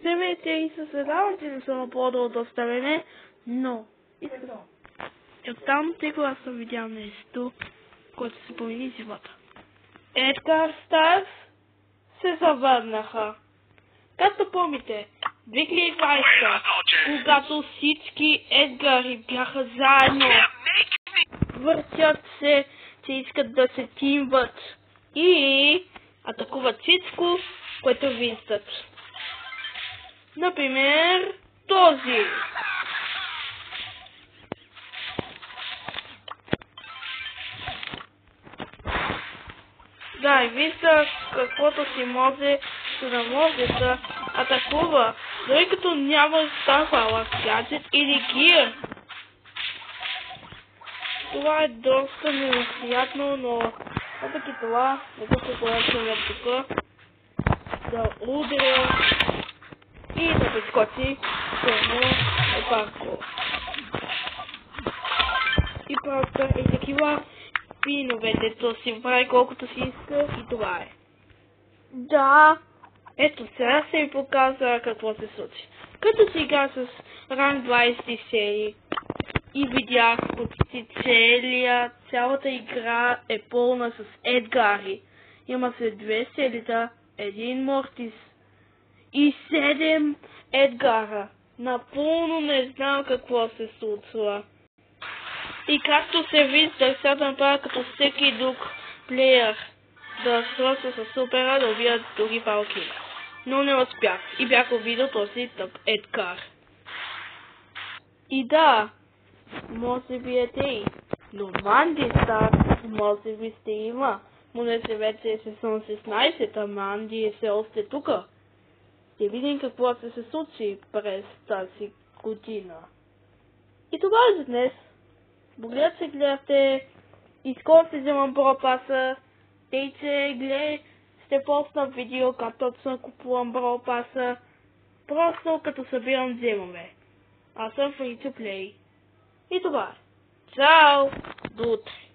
Здравейте и се създавам, че не съм апплодвал доста време, но чактам, тъй като аз съм видял нещо, което се промени живота. Edgar Stars се завърнаха. Както помните, 2020, когато всички Едгари бяха заедно, въртят се, че искат да се тимват и атакуват всичко, което виждат. Например, този. Да, и вижда каквото си може, за да може да атакува, дори като няма става гаджет или гир. Това е доста неприятно, но въпреки това, нека се положим тук, да удря и да прескочи само парко. И просто и такива пиновете, то си прави колкото си иска и това е. Да, ето сега се ви показва какво се случи. Като си игра с ранг 20 серии и видях почти цялата игра е пълна с Едгари. Има се 2 селита, 1 Мортис и 7 Едгара. Напълно не знам какво се случва. И както се вижда, сега да направя като всеки друг плеер, да свърша с супера, да убия други палки. Но не успях и бях увидел този тъп Едгар. И да, може би е тъй, но Манди Стар може би сте има. Понеже вече е сезон 16, а Манди е все още тука. Ще видим какво ще се случи през тази година. И това е за днес. Благодаря, че гледате. И скоро ще вземам бропаса. Тъй, че ще постна видео как точно купувам бропаса. Просто като събирам вземаме. Аз съм free to play. И това е. Чао! До утре!